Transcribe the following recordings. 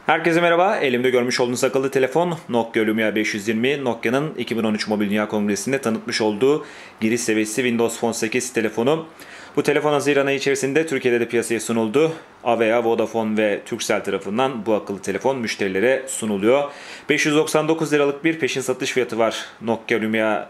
Herkese merhaba. Elimde görmüş olduğunuz akıllı telefon Nokia Lumia 520. Nokia'nın 2013 Mobil Dünya Kongresi'nde tanıtmış olduğu giriş seviyesi Windows Phone 8 telefonu. Bu telefon Haziran ayı içerisinde Türkiye'de de piyasaya sunuldu. Avea, Vodafone ve Turkcell tarafından bu akıllı telefon müşterilere sunuluyor. 599 liralık bir peşin satış fiyatı var Nokia Lumia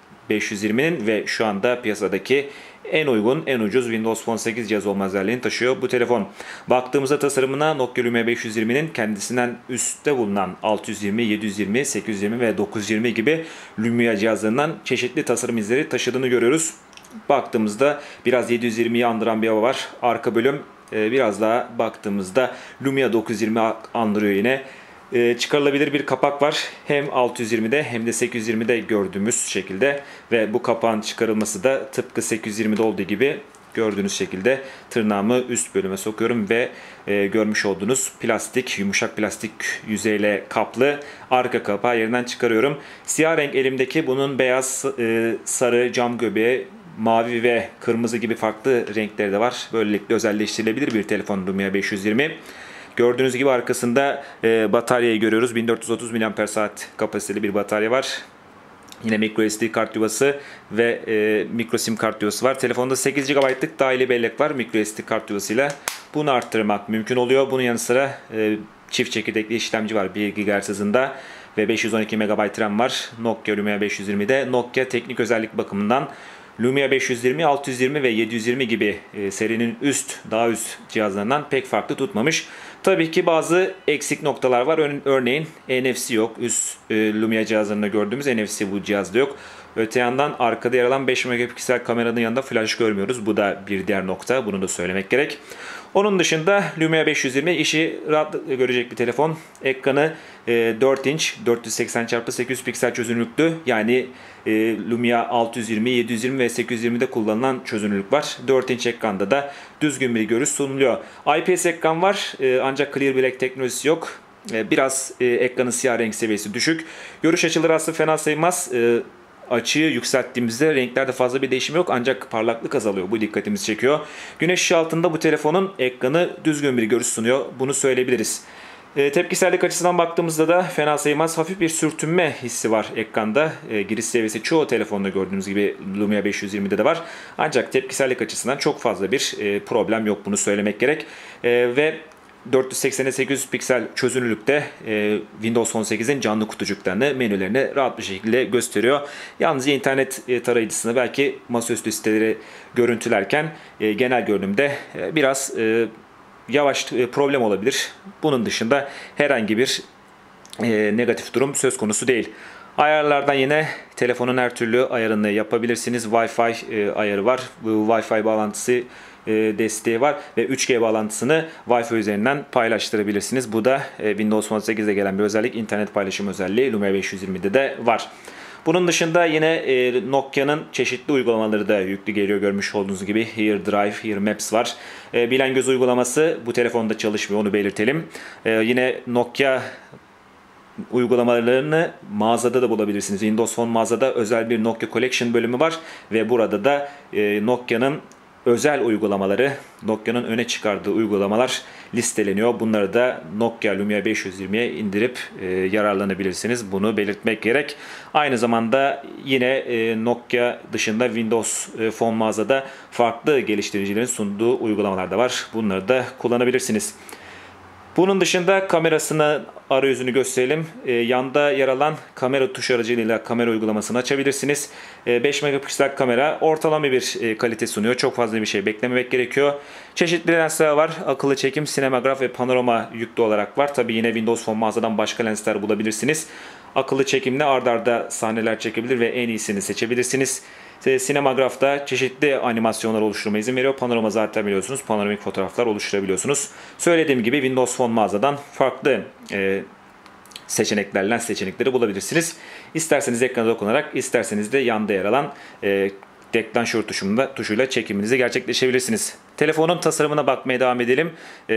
520'nin ve şu anda piyasadaki en uygun, en ucuz Windows Phone 8 cihaz olma özelliğini taşıyor bu telefon. Baktığımızda tasarımına Nokia Lumia 520'nin kendisinden üstte bulunan 620, 720, 820 ve 920 gibi Lumia cihazlarından çeşitli tasarım izleri taşıdığını görüyoruz. Baktığımızda biraz 720'yi andıran bir hava var. Arka bölüm biraz daha baktığımızda Lumia 920 andırıyor yine. Çıkarılabilir bir kapak var. Hem 620'de hem de 820'de gördüğümüz şekilde ve bu kapağın çıkarılması da tıpkı 820'de olduğu gibi gördüğünüz şekilde tırnağımı üst bölüme sokuyorum ve görmüş olduğunuz plastik, yumuşak plastik yüzeyle kaplı arka kapağı yerinden çıkarıyorum. Siyah renk elimdeki, bunun beyaz, sarı, cam göbeği, mavi ve kırmızı gibi farklı renkleri de var. Böylelikle özelleştirilebilir bir telefon Lumia 520. Gördüğünüz gibi arkasında bataryayı görüyoruz. 1430 mAh kapasiteli bir batarya var. Yine microSD kart yuvası ve micro sim kart yuvası var. Telefonda 8 GB'lık dahili bellek var microSD kart yuvasıyla. Bunu arttırmak mümkün oluyor. Bunun yanı sıra çift çekirdekli işlemci var 1 GHz hızında ve 512 MB RAM var. Nokia Lumia 520'de Nokia teknik özellik bakımından Lumia 520, 620 ve 720 gibi serinin daha üst cihazlarından pek farklı tutmamış. Tabii ki bazı eksik noktalar var. Örneğin NFC yok. Üst Lumia cihazlarında gördüğümüz NFC bu cihazda yok. Öte yandan arkada yer alan 5 megapiksel kameranın yanında flash görmüyoruz. Bu da bir diğer nokta. Bunu da söylemek gerek. Onun dışında Lumia 520 işi rahat görecek bir telefon. Ekranı 4 inç 480x800 piksel çözünürlüklü. Yani Lumia 620, 720 ve 820'de kullanılan çözünürlük var. 4 inç ekranda da düzgün bir görüş sunuluyor. IPS ekran var ancak Clear Black teknolojisi yok. Biraz ekranın siyah renk seviyesi düşük. Görüş açıları aslında fena sayılmaz. Açıyı yükselttiğimizde renklerde fazla bir değişim yok ancak parlaklık azalıyor. Bu dikkatimizi çekiyor. Güneş ışığı altında bu telefonun ekranı düzgün bir görüş sunuyor. Bunu söyleyebiliriz. Tepkisellik açısından baktığımızda da fena sayılmaz. Hafif bir sürtünme hissi var ekranda. Giriş seviyesi çoğu telefonda gördüğünüz gibi Lumia 520'de de var. Ancak tepkisellik açısından çok fazla bir problem yok. Bunu söylemek gerek. Ve 480'e 800 piksel çözünürlükte Windows 18'in canlı kutucuklarını, menülerini rahat bir şekilde gösteriyor. Yalnızca internet tarayıcısını belki masaüstü siteleri görüntülerken genel görünümde biraz yavaş problem olabilir. Bunun dışında herhangi bir negatif durum söz konusu değil. Ayarlardan yine telefonun her türlü ayarını yapabilirsiniz. Wi-Fi ayarı var. Bu Wi-Fi bağlantısı desteği var ve 3G bağlantısını Wi-Fi üzerinden paylaştırabilirsiniz. Bu da Windows 18'de gelen bir özellik. İnternet paylaşım özelliği Lumia 520'de de var. Bunun dışında yine Nokia'nın çeşitli uygulamaları da yüklü geliyor. Görmüş olduğunuz gibi Here Drive, Here Maps var. Bilen Göz uygulaması bu telefonda çalışmıyor, onu belirtelim. Yine Nokia uygulamalarını mağazada da bulabilirsiniz. Windows Phone mağazada özel bir Nokia Collection bölümü var ve burada da Nokia'nın özel uygulamaları, Nokia'nın öne çıkardığı uygulamalar listeleniyor. Bunları da Nokia Lumia 520'ye indirip yararlanabilirsiniz. Bunu belirtmek gerek. Aynı zamanda yine Nokia dışında Windows Phone mağazada farklı geliştiricilerin sunduğu uygulamalar da var. Bunları da kullanabilirsiniz. Bunun dışında kamerasını, arayüzünü gösterelim. Yanda yer alan kamera tuşu aracılığıyla kamera uygulamasını açabilirsiniz. 5 megapiksel kamera ortalama bir kalite sunuyor. Çok fazla bir şey beklememek gerekiyor. Çeşitli lensler var. Akıllı çekim, sinemograf ve panorama yüklü olarak var. Tabi yine Windows Phone mağazadan başka lensler bulabilirsiniz. Akıllı çekimle ard arda sahneler çekebilir ve en iyisini seçebilirsiniz. Sinemografta çeşitli animasyonlar oluşturma izin veriyor. Panorama zaten biliyorsunuz. Panoramik fotoğraflar oluşturabiliyorsunuz. Söylediğim gibi Windows Phone mağazadan farklı lens seçenekleri bulabilirsiniz. İsterseniz ekrana dokunarak, isterseniz de yanda yer alan deklanşör tuşuyla çekiminizi gerçekleştirebilirsiniz. Telefonun tasarımına bakmaya devam edelim.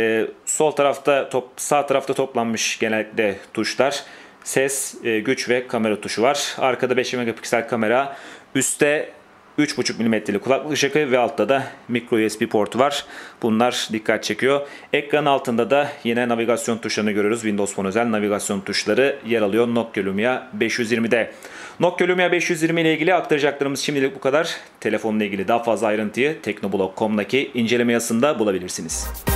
Sağ tarafta toplanmış genellikle tuşlar. Ses, güç ve kamera tuşu var. Arkada 5 megapiksel kamera. Üstte 3.5 mm'lik kulaklık jackı ve altta da micro USB portu var. Bunlar dikkat çekiyor. Ekranın altında da yine navigasyon tuşlarını görüyoruz. Windows Phone özel navigasyon tuşları yer alıyor Nokia Lumia 520'de. Nokia Lumia 520 ile ilgili aktaracaklarımız şimdilik bu kadar. Telefonla ilgili daha fazla ayrıntıyı teknoblog.com'daki inceleme yazısında bulabilirsiniz.